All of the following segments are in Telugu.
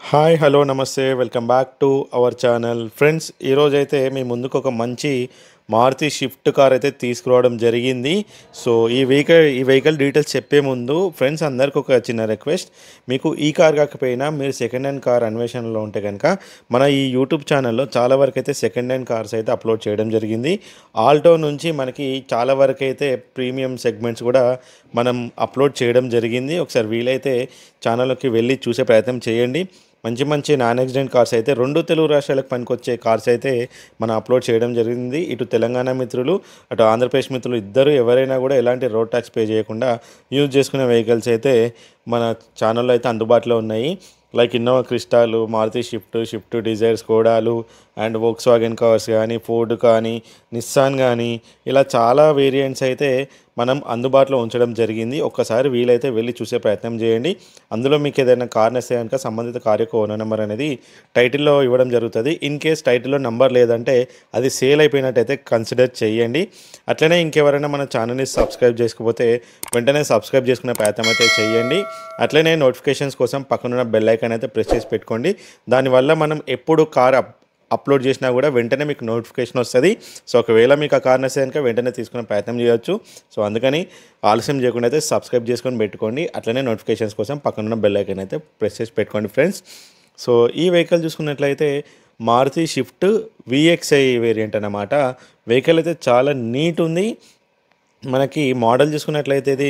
హాయ్ హలో నమస్తే welcome back to our channel friends. ఈరోజైతే మీ ముందుకు ఒక మంచి మారుతి షిఫ్ట్ కార్ అయితే తీసుకురావడం జరిగింది. సో ఈ వెహికల్ డీటెయిల్స్ చెప్పే ముందు ఫ్రెండ్స్ అందరికి ఒక చిన్న రిక్వెస్ట్. మీకు ఈ కార్ కాకపోయినా మీరు సెకండ్ హ్యాండ్ కార్ అన్వేషణలో ఉంటే కనుక మన ఈ యూట్యూబ్ ఛానల్లో చాలా వరకు అయితే సెకండ్ హ్యాండ్ కార్స్ అయితే అప్లోడ్ చేయడం జరిగింది. ఆల్టో నుంచి మనకి చాలా వరకు అయితే ప్రీమియం సెగ్మెంట్స్ కూడా మనం అప్లోడ్ చేయడం జరిగింది. ఒకసారి వీలైతే ఛానల్లోకి వెళ్ళి చూసే ప్రయత్నం చేయండి. మంచి మంచి నాన్ యాక్సిడెంట్ కార్స్ అయితే రెండు తెలుగు రాష్ట్రాలకు పనికొచ్చే కార్స్ అయితే మనం అప్లోడ్ చేయడం జరిగింది. ఇటు తెలంగాణ మిత్రులు అటు ఆంధ్రప్రదేశ్ మిత్రులు ఇద్దరు ఎవరైనా కూడా ఎలాంటి రోడ్ ట్యాక్స్ పే చేయకుండా యూజ్ చేసుకునే వెహికల్స్ అయితే మన ఛానల్లో అయితే అందుబాటులో ఉన్నాయి. లైక్ ఇన్నోవా క్రిస్టాలు, మారుతి షిఫ్ట్ డిజైర్, స్కోడాలు అండ్ వోక్స్వాగన్ కార్స్ కానీ, ఫోర్డ్ కానీ, నిస్సాన్ కానీ ఇలా చాలా వేరియంట్స్ అయితే మనం అందుబాటులో ఉంచడం జరిగింది. ఒక్కసారి వీలైతే వెళ్ళి చూసే ప్రయత్నం చేయండి. అందులో మీకు ఏదైనా కార్ నచ్చితే కనుక సంబంధిత కార్ యొక్క ఓనర్ నెంబర్ అనేది టైటిల్లో ఇవ్వడం జరుగుతుంది. ఇన్ కేస్ టైటిల్లో నెంబర్ లేదంటే అది సేల్ అయిపోయినట్టయితే కన్సిడర్ చేయండి. అట్లనే ఇంకెవరైనా మన ఛానల్ని సబ్స్క్రైబ్ చేసుకోకపోతే వెంటనే సబ్స్క్రైబ్ చేసుకునే ప్రయత్నం అయితే చేయండి. అట్లనే నోటిఫికేషన్స్ కోసం పక్కనున్న బెల్ ఐకాన్ అయితే ప్రెస్ చేసి పెట్టుకోండి. దానివల్ల మనం ఎప్పుడు కార్ అప్లోడ్ చేసినా కూడా వెంటనే మీకు నోటిఫికేషన్ వస్తుంది. సో ఒకవేళ మీకు ఆ కార్ నచ్చితే కనుక వెంటనే తీసుకునే ప్రయత్నం చేయొచ్చు. సో అందుకని ఆలస్యం చేయకుండా అయితే సబ్స్క్రైబ్ చేసుకొని పెట్టుకోండి. అట్లనే నోటిఫికేషన్స్ కోసం పక్కనున్న బెల్ ఐకాన్ అయితే ప్రెస్ చేసి పెట్టుకోండి ఫ్రెండ్స్. సో ఈ వెహికల్ చూసుకున్నట్లయితే మారుతి షిఫ్ట్ విఎక్స్ఐ వేరియంట్ అన్నమాట. వెహికల్ అయితే చాలా నీట్ ఉంది. మనకి మోడల్ చూసుకున్నట్లయితే ఇది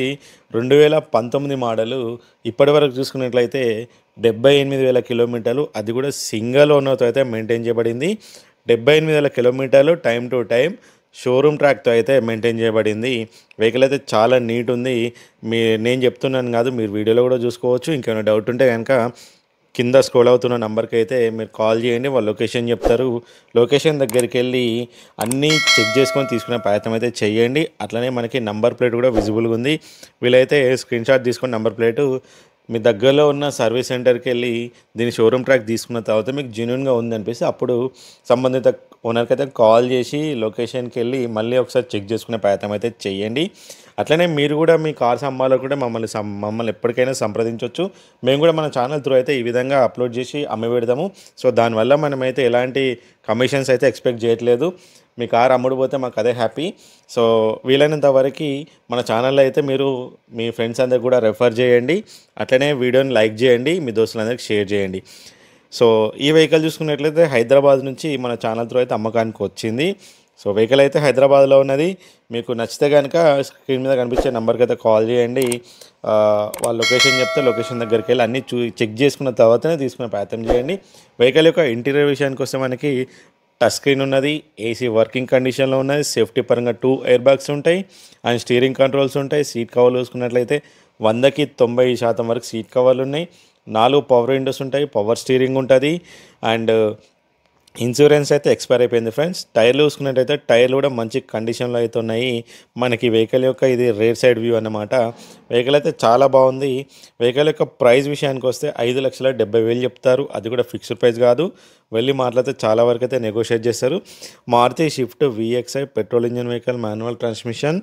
2019 మోడలు. ఇప్పటి వరకు చూసుకున్నట్లయితే 78,000 కిలోమీటర్లు, అది కూడా సింగిల్ ఓనర్తో అయితే మెయింటైన్ చేయబడింది. 78,000 కిలోమీటర్లు టైం టు టైం షోరూమ్ ట్రాక్తో అయితే మెయింటైన్ చేయబడింది. వెహికల్ అయితే చాలా నీట్ ఉంది. నేను చెప్తున్నాను కాదు, మీరు వీడియోలో కూడా చూసుకోవచ్చు. ఇంకేమైనా డౌట్ ఉంటే కనుక కింద స్క్రోల్ అవుతున్న నెంబర్కి అయితే మీరు కాల్ చేయండి, వాళ్ళు లొకేషన్ చెప్తారు. లొకేషన్ దగ్గరికి వెళ్ళి అన్నీ చెక్ చేసుకొని తీసుకునే ప్రయత్నం అయితే చేయండి. అట్లనే మనకి నంబర్ ప్లేట్ కూడా విజిబుల్గా ఉంది. వీలైతే స్క్రీన్ షాట్ తీసుకొని నంబర్ ప్లేటు మీ దగ్గరలో ఉన్న సర్వీస్ సెంటర్కి వెళ్ళి దీని షోరూమ్ ట్రాక్ తీసుకున్న తర్వాత మీకు జెన్యూన్గా ఉందనిపిస్తే అప్పుడు సంబంధిత ఓనర్కి అయితే కాల్ చేసి లొకేషన్కి వెళ్ళి మళ్ళీ ఒకసారి చెక్ చేసుకునే ప్రయత్నం అయితే చేయండి. అట్లనే మీరు కూడా మీ కార్స్ అమ్మాలో కూడా మమ్మల్ని ఎప్పటికైనా సంప్రదించవచ్చు. మేము కూడా మన ఛానల్ త్రూ అయితే ఈ విధంగా అప్లోడ్ చేసి అమ్మి పెడదాము. సో దానివల్ల మనమైతే ఎలాంటి కమిషన్స్ అయితే ఎక్స్పెక్ట్ చేయట్లేదు. మీ కార్ అమ్ముడుపోతే మాకు అదే హ్యాపీ. సో వీలైనంత వరకు మన ఛానల్లో అయితే మీరు మీ ఫ్రెండ్స్ అందరికి కూడా రెఫర్ చేయండి. అట్లనే వీడియోని లైక్ చేయండి, మీ దోస్తులందరికీ షేర్ చేయండి. సో ఈ వెహికల్ చూసుకున్నట్లయితే హైదరాబాద్ నుంచి మన ఛానల్ త్రూ అయితే అమ్మకానికి వచ్చింది. సో వెహికల్ అయితే హైదరాబాద్లో ఉన్నది. మీకు నచ్చితే కనుక స్క్రీన్ మీద కనిపించే నెంబర్కి అయితే కాల్ చేయండి. వాళ్ళ లొకేషన్ చెప్తే లొకేషన్ దగ్గరికి వెళ్ళి అన్నీ చెక్ చేసుకున్న తర్వాతనే తీసుకునే ప్రయత్నం చేయండి. వెహికల్ యొక్క ఇంటీరియర్ విషయానికి వస్తే మనకి టచ్ స్క్రీన్ ఉన్నది, ఏసీ వర్కింగ్ కండిషన్లో ఉన్నది, సేఫ్టీ పరంగా 2 ఎయిర్ బ్యాగ్స్ ఉంటాయి అండ్ స్టీరింగ్ కంట్రోల్స్ ఉంటాయి. సీట్ కవర్లు చూసుకున్నట్లయితే 100కి 90% వరకు సీట్ కవర్లు ఉన్నాయి. 4 పవర్ విండోస్ ఉంటాయి, పవర్ స్టీరింగ్ ఉంటుంది అండ్ ఇన్సూరెన్స్ అయితే ఎక్స్పైర్ అయిపోయింది ఫ్రెండ్స్. టైర్లు చూసుకున్నట్టయితే టైర్లు కూడా మంచి కండిషన్లో అయితే ఉన్నాయి. మనకి వెహికల్ యొక్క ఇది రేర్ సైడ్ వ్యూ అన్నమాట. వెహికల్ అయితే చాలా బాగుంది. వెహికల్ యొక్క ప్రైస్ విషయానికి వస్తే 5,70,000 చెప్తారు. అది కూడా ఫిక్స్డ్ ప్రైస్ కాదు, వెళ్ళి మాట్లాడితే చాలా వరకు అయితే నెగోషియేట్ చేస్తారు. Maruti Swift VXI petrol engine vehicle, manual transmission,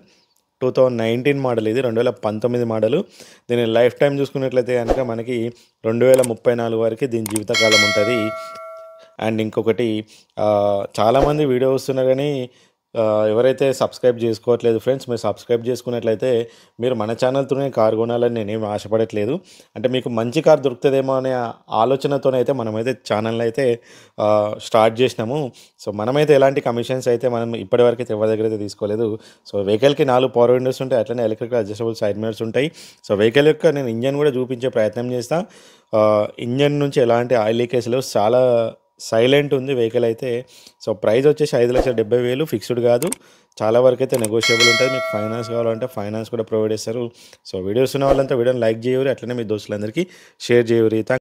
2019 model. ఇది 2019 మోడలు. దీని లైఫ్ టైం చూసుకున్నట్లయితే కనుక మనకి 2034 వరకు దీని జీవితకాలం ఉంటుంది. అండ్ ఇంకొకటి, చాలామంది వీడియో వస్తున్నా కానీ ఎవరైతే సబ్స్క్రైబ్ చేసుకోవట్లేదు ఫ్రెండ్స్, మీరు సబ్స్క్రైబ్ చేసుకున్నట్లయితే మీరు మన ఛానల్తోనే కార్ కొనాలని నేనేం ఆశపడట్లేదు. అంటే మీకు మంచి కార్ దొరుకుతుందేమో అనే ఆలోచనతోనైతే మనమైతే ఛానల్ అయితే స్టార్ట్ చేసినాము. సో మనమైతే ఎలాంటి కమిషన్స్ అయితే మనం ఇప్పటివరకు అయితే ఎవరి దగ్గర అయితే తీసుకోలేదు. సో వెహికల్కి 4 పవర్ విండోస్ ఉంటాయి, అట్లనే ఎలక్ట్రికల్ అడ్జస్టబుల్ సైడ్ మిరర్స్ ఉంటాయి. సో వెహికల్ యొక్క నేను ఇంజన్ కూడా చూపించే ప్రయత్నం చేస్తాను. ఇంజన్ నుంచి ఎలాంటి ఆయిల్ లీకేజ్ లేవు, చాలా సైలెంట్ ఉంది వెహికల్ అయితే. సో ప్రైస్ వచ్చేసి 5,70,000 ఫిక్స్డ్ కాదు, చాలా వరకు అయితే నెగోషియబుల్ ఉంటుంది. మీకు ఫైనాన్స్ కావాలంటే ఫైనాన్స్ కూడా ప్రొవైడ్ చేస్తారు. సో వీడియోస్ ఉన్న వాళ్ళంతా వీడియోని లైక్ చేయరు, అట్లనే మీ దోస్తులందరికీ షేర్ చేయరు.